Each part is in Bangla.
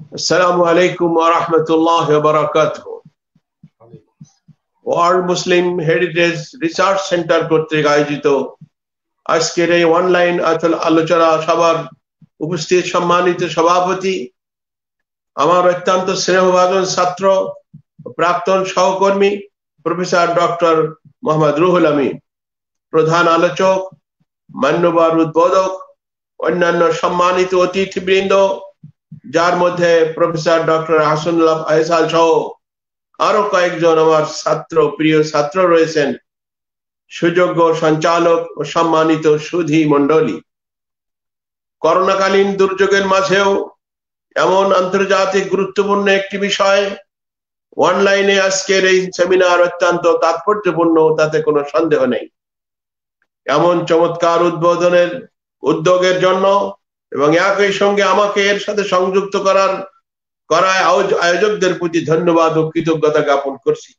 Assalamu alaikum wa rahmatullahi wa barakatuh. World Muslim heritage research centre কর্তৃক আয়োজিত আজকের এই অনলাইন আলোচনা সভার উপস্থিত সম্মানিত সভাপতি, আমার অত্যন্ত স্নেহভাজন ছাত্র প্রাক্তন সহকর্মী প্রফেসর ডক্টর মোহাম্মদ রুহুল আমিন, প্রধান আলোচক, মান্যবর উদ্বোধক, অন্যান্য সম্মানিত অতিথিবৃন্দ, যার মধ্যে প্রফেসর ডক্টর হাসানুল্লাহ আহসান সহ আরো কয়েকজন আমার প্রিয় ছাত্র রয়েছেন, সুযোগ্য সঞ্চালক ও সম্মানিত সুধী মণ্ডলী। করোনাকালীন দুর্যোগের মাঝেও এমন আন্তর্জাতিক গুরুত্বপূর্ণ একটি বিষয় অনলাইনে আজকের এই সেমিনার অত্যন্ত তাৎপর্যপূর্ণ, তাতে কোনো সন্দেহ নেই। এমন চমৎকার উদ্যোগের জন্য এবং একই সঙ্গে আমাকে এর সাথে সংযুক্ত করায় আয়োজকদের প্রতি ধন্যবাদ ও কৃতজ্ঞতা জ্ঞাপন করছি।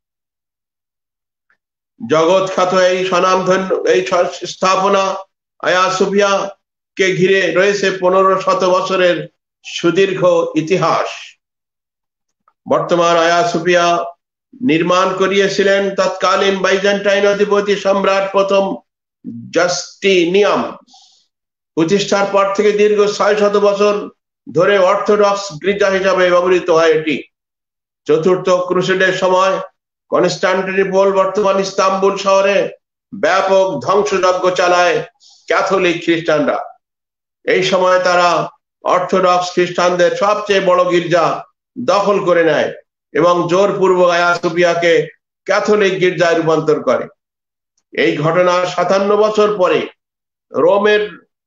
জগৎ খ্যাত এই স্বনামধন্য এই স্থাপনা আয়া সোফিয়া কে ঘিরে রয়েছে 1500 বছরের সুদীর্ঘ ইতিহাস। বর্তমান আয়া সোফিয়া নির্মাণ করিয়েছিলেন তৎকালীন বাইজেন্টাইন অধিপতি সম্রাট প্রথম জাস্টিনিয়ান। প্রতিষ্ঠার পর থেকে দীর্ঘ 600 বছর ধরে অর্থোডক্স গির্জা হিসাবে ব্যবহৃত হয় এটি। চতুর্থ ক্রুসেডের সময় কনস্টান্টিনোপল বর্তমান ইস্তাম্বুল শহরে ব্যাপক ধ্বংসযজ্ঞ চালায় ক্যাথলিক খ্রিস্টানরা। এই সময় তারা অর্থোডক্স খ্রিস্টানদের সবচেয়ে বড় গির্জা দখল করে নেয় এবং জোরপূর্বক আয়া সোফিয়াকে ক্যাথলিক গির্জায় রূপান্তর করে। এই ঘটনার 57 বছর পরে রোমের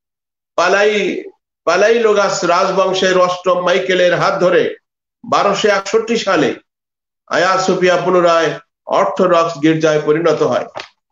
পালাইলোগাস রাজবংশের অষ্টম মাইকেলের হাত ধরে 1261 সালে আয়া সোফিয়া পুনরায় অর্থোডক্স গির্জায় পরিণত হয়।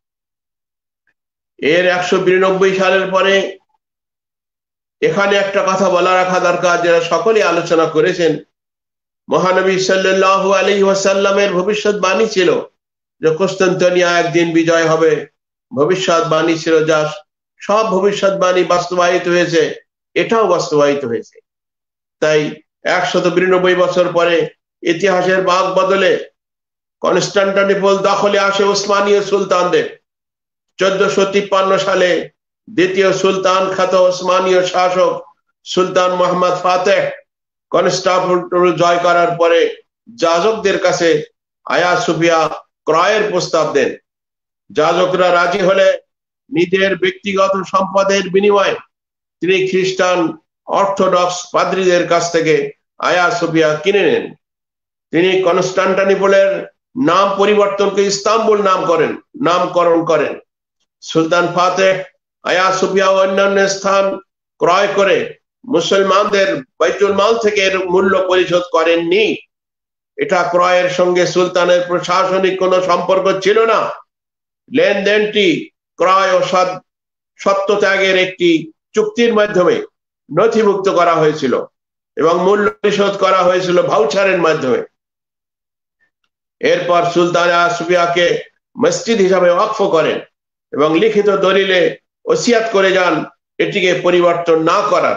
এর 192 সালের পরে এখানে একটা কথা বলা রাখা দরকার, যারা সকলে আলোচনা করেছেন। মহানবী সাল্লাল্লাহু আলাইহি ওয়াসাল্লামের ভবিষ্যৎবাণী ছিল যে কনস্টান্টিনিয়া একদিন বিজয় হবে। ভবিষ্যৎবাণী ছিল, যা সব ভবিষ্যৎবাণী বাস্তবায়িত হয়েছে, এটাও বাস্তবায়িত হয়েছে। তাই 192 বছর পরে ইতিহাসের বাঁক বদলে কনস্টান্টিনোপল দখলে আসে ওসমানীয় সুলতানদের। 1453 সালে দ্বিতীয় সুলতান খ্যাত ওসমানীয় শাসক সুলতান মোহাম্মদ ফাতেহ কনস্টান্টিনোপল জয় করার পরে যাজকদের কাছে আয়া সোফিয়া ক্রয়ের প্রস্তাব দেন। যাজকরা রাজি হলে নিজের ব্যক্তিগত সম্পদের বিনিময়ে তিনি খ্রিস্টান অর্থোডক্স পাদ্রীদের কাছ থেকে আয়া সোফিয়া কিনে নেন। তিনি কনস্টান্টিনোপলের নাম পরিবর্তন করে ইস্তাম্বুল নামকরণ করেন। সুলতান ফাতেহ আয়া সোফিয়া ও অন্যান্য স্থান ক্রয় করে মুসলমানদের বাইতুল মাল থেকে এর মূল্য পরিশোধ করেননি। এটা ক্রয়ের সঙ্গে সুলতানের প্রশাসনিক কোনো সম্পর্ক ছিল না। লেনদেনটি ক্রয় ও সত্যত্যাগের একটি চুক্তির মাধ্যমে নথিভুক্ত করা হয়েছিল এবং মূল্য পরিশোধ করা হয়েছিল ভাউচারের মাধ্যমে। এরপর সুলতান আয়া সোফিয়াকে মসজিদ হিসাবে ওয়াকফ করেন এবং লিখিত দলিলে ওসিয়াত করে যান এটিকে পরিবর্তন না করার।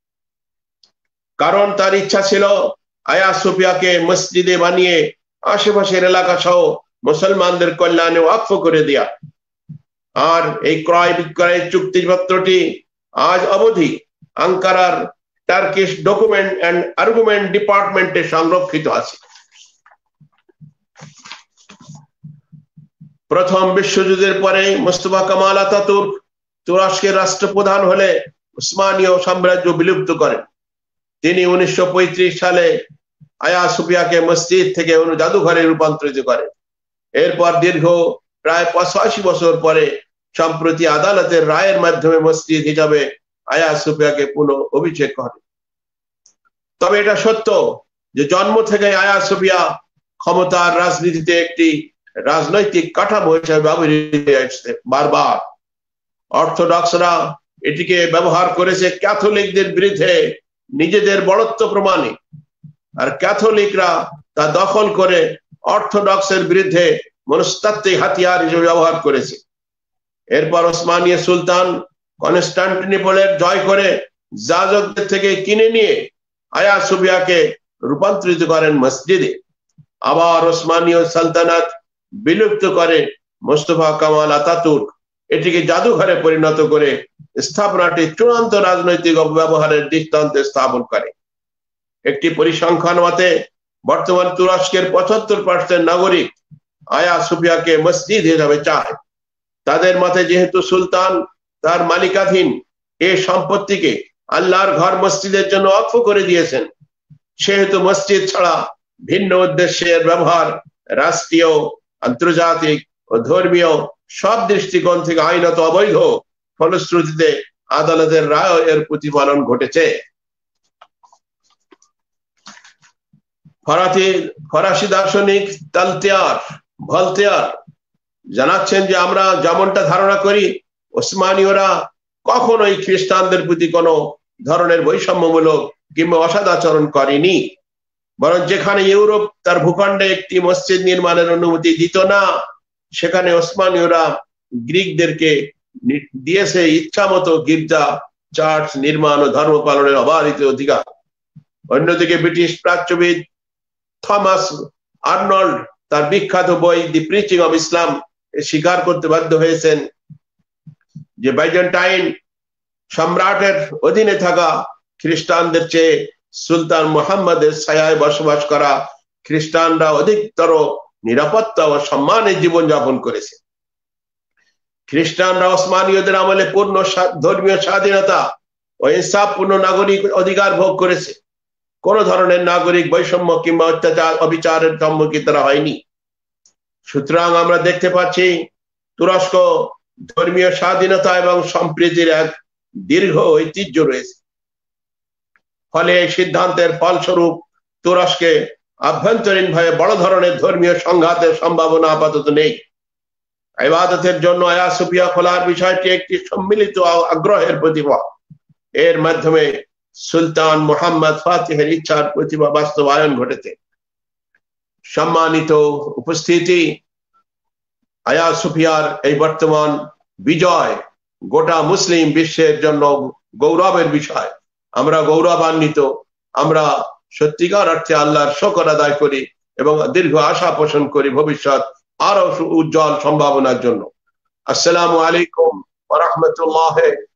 কারণ তার ইচ্ছা ছিল আয়া সোফিয়াকে মসজিদে বানিয়ে আশেপাশের এলাকা সহ মুসলমানদের কল্যাণে ওয়াকফ করে দেয়া। আর এই ক্রয় বিক্রয়ের চুক্তিপত্রটি আজ অবধি আঙ্কারার টার্কিশ ডকুমেন্ট এন্ড আর্গুমেন্ট ডিপার্টমেন্টে সংরক্ষিত আছে। প্রথম বিশ্বযুদ্ধের পরে মুস্তাফা কামাল আতাতুর্ক তুরস্কের রাষ্ট্রপ্রধান হলে উসমানীয় সাম্রাজ্য বিলুপ্ত করেন। তিনি 1935 সালে আয়া সোফিয়াকে মসজিদ থেকে জাদুঘরে রূপান্তরিত করেন। এরপর দীর্ঘ প্রায় 85 বছর পরে সম্প্রতি আদালতের রায়ের মাধ্যমে মসজিদ হিসাবে আয়া সোফিয়াকে পুনঃ অভিষেক করে। তবে এটা সত্য যে জন্ম থেকে আয়া সোফিয়া ক্ষমতার রাজনীতিতে একটি রাজনৈতিক কাঠামো হিসেবে ব্যবহৃত হয়েছে। বারবার অর্থোডক্সরা এটিকে ব্যবহার করেছে ক্যাথলিকদের বিরুদ্ধে নিজেদের বড়ত্ব প্রমাণে, আর ক্যাথলিকরা তা দখল করে অর্থোডক্সের বিরুদ্ধে মনস্তাত্ত্বিক হাতিয়ার হিসেবে ব্যবহার করেছে। এরপর ওসমানীয় সুলতান কনস্টান্টিনোপলের জয় করে যাজকদের থেকে কিনে নিয়ে আয়া সোফিয়াকে রূপান্তরিত করেন মসজিদে। আবার ওসমানীয় সালতানাত বিলুপ্ত করে মোস্তফা কামাল আতাতুর্ক এটিকে জাদুঘরে পরিণত করে স্থাপনাটি চূড়ান্ত রাজনৈতিক অপব্যবহারের দৃষ্টান্তে স্থাপন করে। একটি পরিসংখ্যান মতে বর্তমান তুরস্কের 75% নাগরিক আয়া সুফিয়াকে মসজিদ হিসাবে চায়। তাদের মতে যেহেতু সুলতান তার মালিকাধীন এই সম্পত্তিকে আল্লাহর ঘর মসজিদের জন্য ওয়াকফ করে দিয়েছেন, সেহেতু মসজিদ ছাড়া ভিন্ন উদ্দেশ্যের ব্যবহার রাষ্ট্রীয়, আন্তর্জাতিক ও ধর্মীয় সব দৃষ্টিকোণ থেকে আইনত অবৈধ। ফলশ্রুতিতে আদালতের রায় এর প্রতিফলন ঘটেছে। ফরাসি দার্শনিক ভলতেয়ার জানাচ্ছেন যে আমরা যেমনটা ধারণা করি, ওসমানীয়রা কখনোই খ্রিস্টানদের প্রতি কোনো ধরনের বৈষম্যমূলক কিংবা অসদাচরণ করেনি, বরং যেখানে ইউরোপ তার ভূখণ্ডে একটি মসজিদ নির্মাণের অনুমতি দিত না, সেখানে ওসমানীয়রা গ্রিকদেরকে দিয়েছে ইচ্ছা মতো গির্জা, চার্চ নির্মাণ ও ধর্ম পালনের অবাধিত অধিকার। অন্যদিকে ব্রিটিশ প্রাচ্যবিদ থমাস আর্নল্ড তার বিখ্যাত বই দি প্রিচিং অব ইসলাম স্বীকার করতে বাধ্য হয়েছেন যে বাইজেন্টাইন সম্রাটের অধীনে থাকা খ্রিস্টানদের চেয়ে সুলতান মুহাম্মদের ছায়ায় বসবাস করা খ্রিস্টানরা অধিকতর নিরাপত্তা ও সম্মানে জীবনযাপন করেছে। খ্রিস্টানরা ওসমানীয়দের আমলে পূর্ণ ধর্মীয় স্বাধীনতা ও ইনসাফপূর্ণ নাগরিক অধিকার ভোগ করেছে। কোন ধরনের নাগরিক বৈষম্য কিংবা অত্যাচার অবিচারের সম্মুখীন তারা হয়নি। সুতরাং আমরা দেখতে পাচ্ছি তুরস্ক ধর্মীয় স্বাধীনতা এবং সম্প্রীতির এক দীর্ঘ ঐতিহ্য রয়েছে। ফলে এই সিদ্ধান্তের ফলস্বরূপ তুরস্কে আভ্যন্তরীণ ভাবে বড় ধরনের ধর্মীয় সংঘাতের সম্ভাবনা আপাতত নেই। ইবাদতের জন্য আয়া সুফিয়া খোলার বিষয়টি একটি সম্মিলিত আগ্রহের প্রতিভা। এর মাধ্যমে সুলতান মুহাম্মদ ফাতিহের ইচ্ছার প্রতিভা বাস্তবায়ন ঘটেছে। সম্মানিত উপস্থিতি, আয়া সুফিয়ার এই বর্তমান বিজয় গোটা মুসলিম বিশ্বের জন্য গৌরবের বিষয়। আমরা গৌরবান্বিত। আমরা সত্যিকার অর্থে আল্লাহর শুকর আদায় করি এবং দীর্ঘ আশা পোষণ করি ভবিষ্যৎ আরো উজ্জ্বল সম্ভাবনার জন্য। আসসালামু আলাইকুম ওয়া রাহমাতুল্লাহি